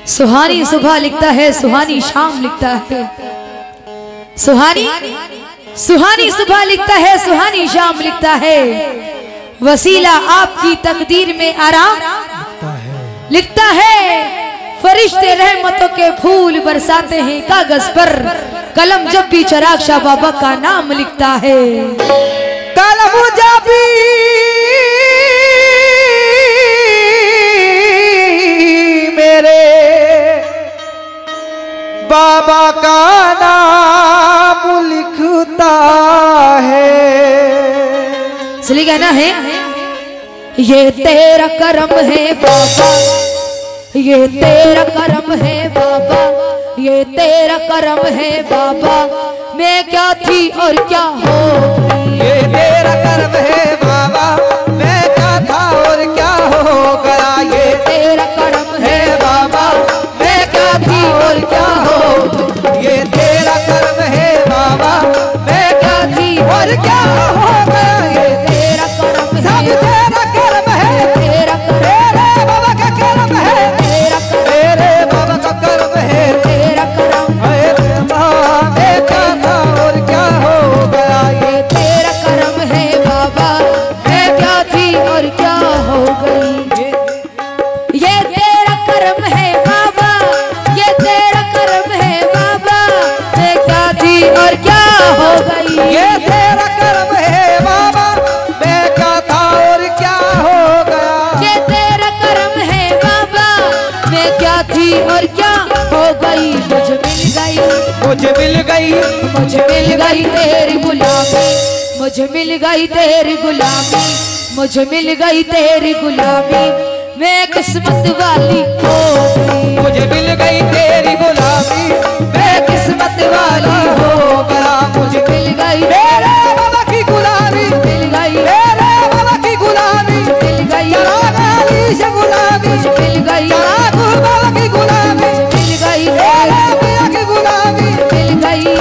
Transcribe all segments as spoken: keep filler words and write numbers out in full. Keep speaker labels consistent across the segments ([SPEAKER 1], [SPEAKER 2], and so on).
[SPEAKER 1] सुहानी सुबह लिखता है, सुहानी शाम लिखता है। सुहानी सुहानी सुबह लिखता है, सुहानी शाम लिखता है। वसीला आपकी तकदीर में आराम लिखता है। फरिश्ते रहमतों के फूल बरसाते हैं कागज पर, कलम जब भी चिराग शाह बाबा का नाम लिखता है।
[SPEAKER 2] कलम जब भी मेरे बाबा का नाम लिखता है।
[SPEAKER 1] इसलिए कहना है ये तेरा करम है बाबा, ये तेरा करम है बाबा, ये तेरा करम है बाबा। मैं क्या थी और क्या हो,
[SPEAKER 2] ये तेरा करम है बाबा, मैं क्या था और क्या हो गया। ये
[SPEAKER 1] तेरा करम है
[SPEAKER 2] बाबा, मैं क्या थी और क्या हो। ये तेरा करम है बाबा, मैं क्या थी और क्या हो गया। ये
[SPEAKER 1] तेरा करम है,
[SPEAKER 2] सब तेरा करम है,
[SPEAKER 1] तेरा
[SPEAKER 2] तेरे बाबा का करम है,
[SPEAKER 1] तेरा
[SPEAKER 2] तेरे बाबा का करम है।
[SPEAKER 1] तेरा करम
[SPEAKER 2] मैं क्या था और क्या हो गया। ये
[SPEAKER 1] तेरा करम है बाबा, मैं क्या थी और क्या हो गई। ये तेरा करम है बाबा, ये तेरा करम है बाबा, मैं क्या थी और क्या हो गई।
[SPEAKER 2] ये तेरा करम है बाबा, मैं क्या था और क्या हो गया।
[SPEAKER 1] ये तेरा करम है बाबा, मैं क्या थी और क्या हो गई। मुझे मिल गई,
[SPEAKER 2] मुझे मिल गई,
[SPEAKER 1] मुझे मिल गई तेरी गुलामी, मुझे मिल गई तेरी गुलामी, मुझे मिल गई तेरी गुलामी। मैं किस्मत वाली हो गई,
[SPEAKER 2] मुझे मिल गई तेरी गुलामी, मैं किस्मत वाली हो गया। मुझे
[SPEAKER 1] मिल गई
[SPEAKER 2] मेरे बाबा की गुलामी,
[SPEAKER 1] मिल गई
[SPEAKER 2] मेरे बाबा की गुलामी,
[SPEAKER 1] मिल गई
[SPEAKER 2] चरागाली से गुलामी,
[SPEAKER 1] मिल गई
[SPEAKER 2] चराग बाबा की गुलामी,
[SPEAKER 1] मिल गई
[SPEAKER 2] मेरे भैया की गुलामी,
[SPEAKER 1] मिल गई।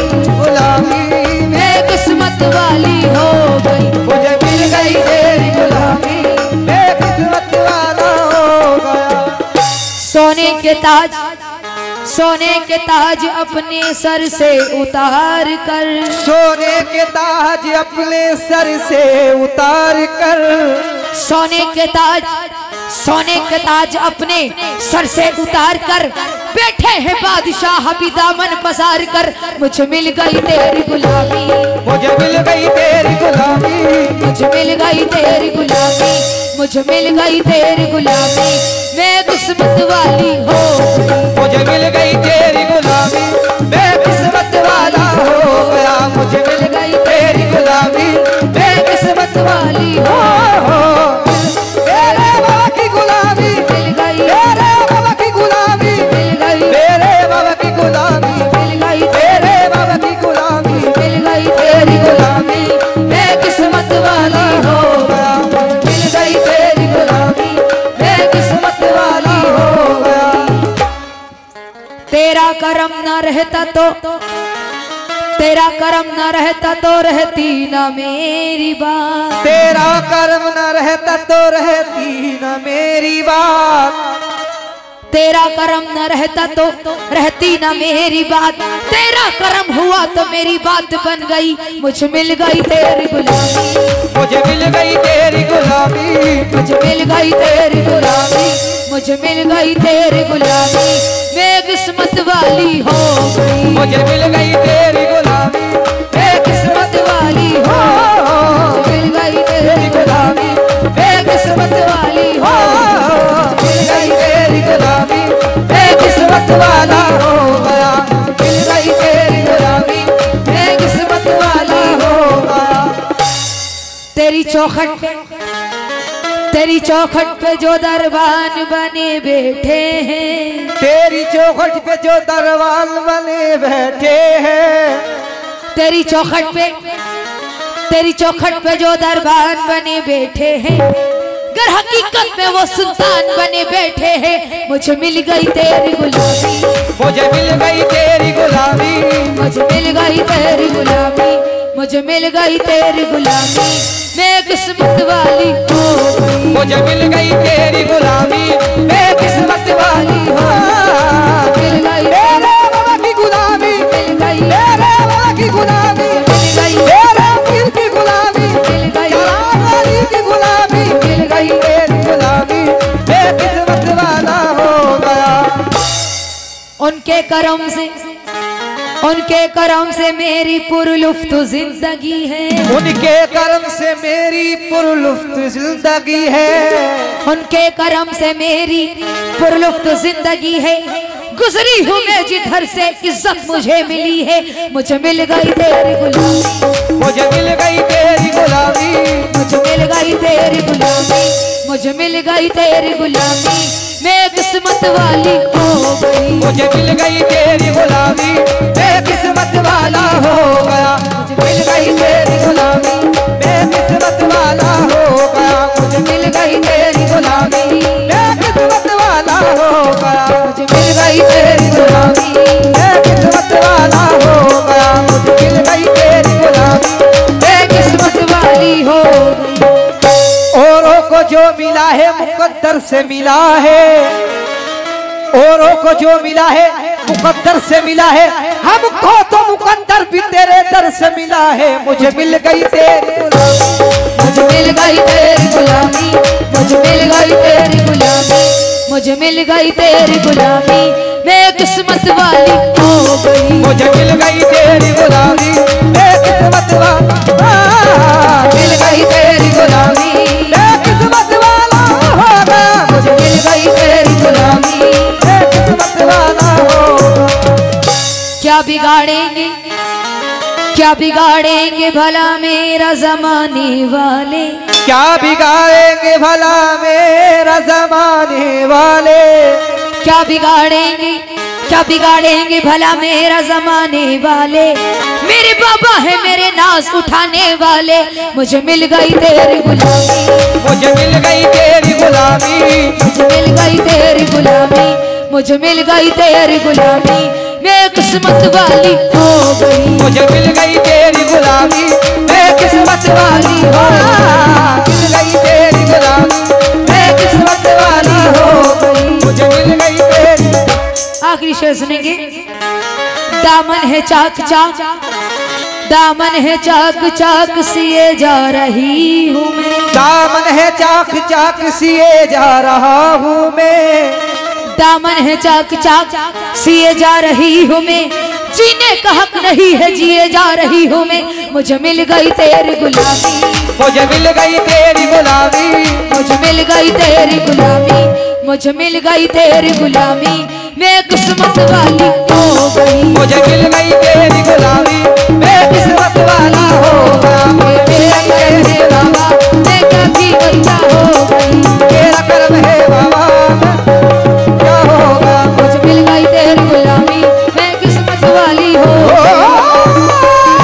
[SPEAKER 2] गुलामी
[SPEAKER 1] मैं किस्मत वाली हो गई,
[SPEAKER 2] मुझे मिल गई तेरी गुलामी, मैं किस्मत वाला हो गया।
[SPEAKER 1] सोने के ताज, सोने के ताज अपने सर से उतार कर,
[SPEAKER 2] सोने के ताज अपने सर से उतार कर,
[SPEAKER 1] सोने के ताज, सोने के ताज अपने सर से उतार कर बैठे हैं बादशाह भी दामन पसार कर। मुझे मिल गई तेरी गुलामी,
[SPEAKER 2] मुझे मिल गई तेरी गुलामी,
[SPEAKER 1] मुझे मिल गई तेरी गुलामी, मुझे मिल गई तेरी गुलामी। मैं किस्मत वाली हो गई,
[SPEAKER 2] मुझे मिल गई तेरी गुलामी, मैं किस्मत वाला हो गया। मुझे मिल गई तेरी गुलामी, मैं किस्मत
[SPEAKER 1] वाली हो
[SPEAKER 2] हो। तेरे बाबा की गुलामी,
[SPEAKER 1] मिल गई,
[SPEAKER 2] तेरे बाबा की गुलामी,
[SPEAKER 1] मिल गई,
[SPEAKER 2] तेरे बाबा की गुलामी,
[SPEAKER 1] मिल गई,
[SPEAKER 2] तेरे बाबा की गुलामी,
[SPEAKER 1] मिल गई तेरी गुलामी। मैं किस्मत वाली हो गया, मिल गई तेरी गुलामी, मैं किस्मत वाली हो गया। तेरा करम न रहता तो, तेरा करम न रहता तो रहती ना मेरी बात,
[SPEAKER 2] तेरा कर्म न रहता तो रहती न मेरी बात,
[SPEAKER 1] तेरा करम न रहता तो रहती ना मेरी बात। तेरा करम हुआ तो मेरी बात बन गई। मुझे मिल गई तेरी गुलामी,
[SPEAKER 2] मुझे मिल गई तेरी गुलामी,
[SPEAKER 1] मुझे मिल गई तेरी गुलामी, मुझे मिल गई तेरी गुलामी। मैं किस्मत वाली हो गई,
[SPEAKER 2] मुझे मिल गई तेरी गुलामी, मैं किस्मत वाली हो।
[SPEAKER 1] मिल गई तेरी गुलामी, मैं किस्मत वाली हो।
[SPEAKER 2] मिल गई तेरी गुलामी, मैं किस्मत वाला हो गया। मिल गई तेरी गुलामी, मैं किस्मत वाला हो गया।
[SPEAKER 1] तेरी चौखट पे, तेरी चौखट पे जो दरबान बने बैठे हैं,
[SPEAKER 2] तेरी चौखट पे जो दरबान बने बैठे हैं,
[SPEAKER 1] तेरी चौखट पे, तेरी चौखट पे जो दरबान बने बैठे हैं, गर हकीकत में वो सुल्तान बने बैठे हैं। मुझे मिल गई तेरी गुलामी,
[SPEAKER 2] मुझे मिल गई तेरी गुलामी,
[SPEAKER 1] मुझे मिल गई तेरी गुलामी, मुझे मिल गई तेरी गुलामी। मैं किस्मत वाली हो गई,
[SPEAKER 2] मुझे मिल गई तेरी गुलामी, मैं किस्मत वाली हो।
[SPEAKER 1] उनके करम से उनके करम से मेरी पुरलुफ्त जिंदगी है।
[SPEAKER 2] उनके करम से मेरी पुरलुफ्त जिंदगी है।
[SPEAKER 1] उनके करम से मेरी पुरलुफ्त जिंदगी है। गुजरी हूँ मैं जिधर से इज्जत मुझे मिली है। मुझे मिल गई तेरी गुलामी,
[SPEAKER 2] मुझे मिल गई तेरी गुलामी,
[SPEAKER 1] मुझे मिल गई तेरी गुलामी, मुझे मिल गई तेरी गुलामी। मैं किस्मत वाली हो गई,
[SPEAKER 2] मुझे मिल गई तेरी गुलामी, मैं किस्मत वाला हो गया। मुझे मिल गई तेरी गुलामी, मैं किस्मत वाला हो गया। मुझे मिल गई तेरी गुलामी, मैं किस्मत वाला हो गया। मुझे मिल गई तेरी गुलामी, मैं किस्मत वाला हो गया। मुझे मिल गई तेरी गुलामी, मैं किस्मत वाली हो गई। औरों को जो मिला है मुकद्दर से मिला है, औरों को जो मिला है मुकद्दर से मिला है। हमको तो मुकद्दर भी तेरे दर से मिला है। मुझे मिल गई तेरी गुलामी,
[SPEAKER 1] मुझे मिल गई तेरी गुलामी, मुझे मिल गई तेरी गुलामी, मुझे मिल गई तेरी गुलामी। मैं किस्मत वाली हो गई,
[SPEAKER 2] मुझे मिल गई तेरी गुलामी, मैं किस्मत वाला मिल गई तेरी गुलामी, मैं किस्मत वाला हो गया। मुझे मिल गई तेरी गुलामी, मैं किस्मत वाला हो।
[SPEAKER 1] क्या बिगाड़ेंगे क्या बिगाड़ेंगे भला मेरा जमाने वाले,
[SPEAKER 2] क्या बिगाड़ेंगे भला मेरा जमाने वाले,
[SPEAKER 1] क्या बिगाड़ेंगे क्या बिगाड़ेंगे भला मेरा जमाने वाले। मेरे बाबा है मेरे नाज उठाने वाले। मुझे मिल गई तेरी गुलामी,
[SPEAKER 2] मुझे मिल गई तेरी गुलामी,
[SPEAKER 1] मुझे मिल गई तेरी गुलामी, मुझे मिल गई तेरी गुलामी। मैं किस्मत वाली हो गई,
[SPEAKER 2] मुझे मिल गई तेरी गुलामी, मैं किस्मत वाली हो मिल गई तेरी गुलामी, मैं किस्मत वाली हो गई। मुझे मिल गई तेरी।
[SPEAKER 1] आखिरी शेर सुनेंगे। दामन है चाक चाक, दामन है चाक चाक सिए जा रही हूँ मैं,
[SPEAKER 2] दामन है चाक चाक सिए जा रहा हूँ मैं,
[SPEAKER 1] दामन है चाक चाक सिए जा रही हूँ मैं। जीने का हक नहीं है जिए जा रही हूँ मैं। मुझे मिल गई तेरी गुलामी,
[SPEAKER 2] मुझे मिल गई तेरी गुलामी,
[SPEAKER 1] मुझे मिल गई तेरी गुलामी, मुझे मिल गई तेरी गुलामी। मैं किस्मत वाली हो गई,
[SPEAKER 2] मुझे मिल गई तेरी गुलामी, मैं किस्मत वाला हो गया। मेरा कर्म है बाबा,
[SPEAKER 1] मैं क्या भी बच्चा हो गई,
[SPEAKER 2] मेरा कर्म है बाबा, क्या होगा।
[SPEAKER 1] मुझे मिल गई तेरी गुलामी, मैं किस्मत वाली हो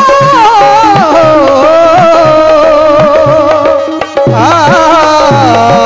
[SPEAKER 2] आ